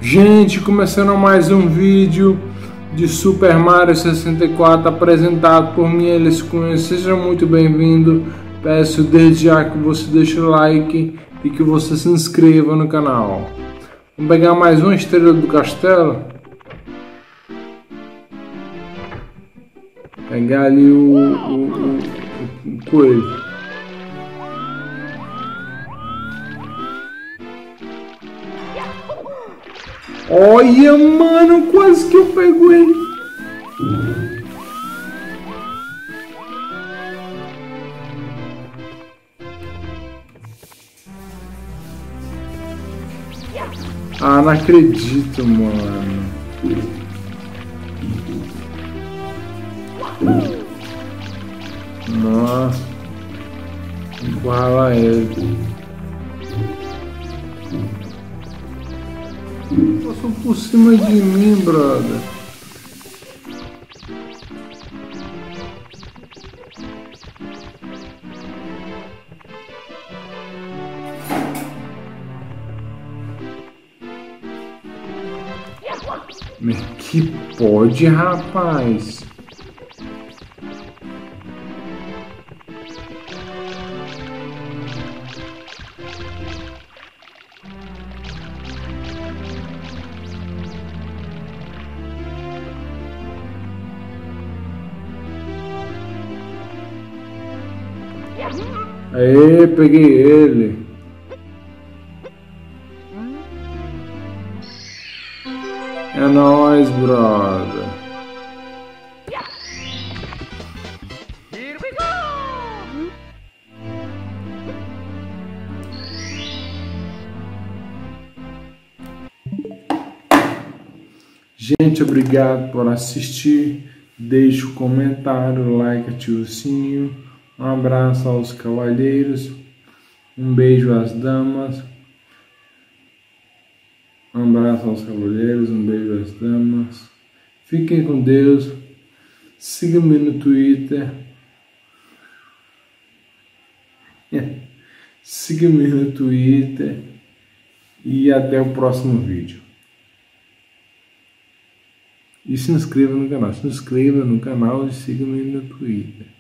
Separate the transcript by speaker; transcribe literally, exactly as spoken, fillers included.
Speaker 1: Gente, começando mais um vídeo de Super Mario sessenta e quatro apresentado por mim, Elis Cunha. Seja muito bem-vindo. Peço desde já que você deixe o like e que você se inscreva no canal. Vamos pegar mais uma estrela do castelo. Pegar ali o, o, o, o coelho. Olha, mano, quase que eu pego ele. Ah, não acredito, mano. Nossa. Encurrala ele. Passou por cima de mim, brother. Mas que pode, rapaz? Aê, peguei ele. É nóis, brother.
Speaker 2: Here we go!
Speaker 1: Gente, obrigado por assistir. Deixe o comentário, like, ative o sininho. Um abraço aos cavalheiros. Um beijo às damas. Um abraço aos cavalheiros, um beijo às damas. Fiquem com Deus. Siga-me no Twitter. Siga-me no Twitter. E até o próximo vídeo. E se inscreva no canal. Se inscreva no canal e siga-me no Twitter.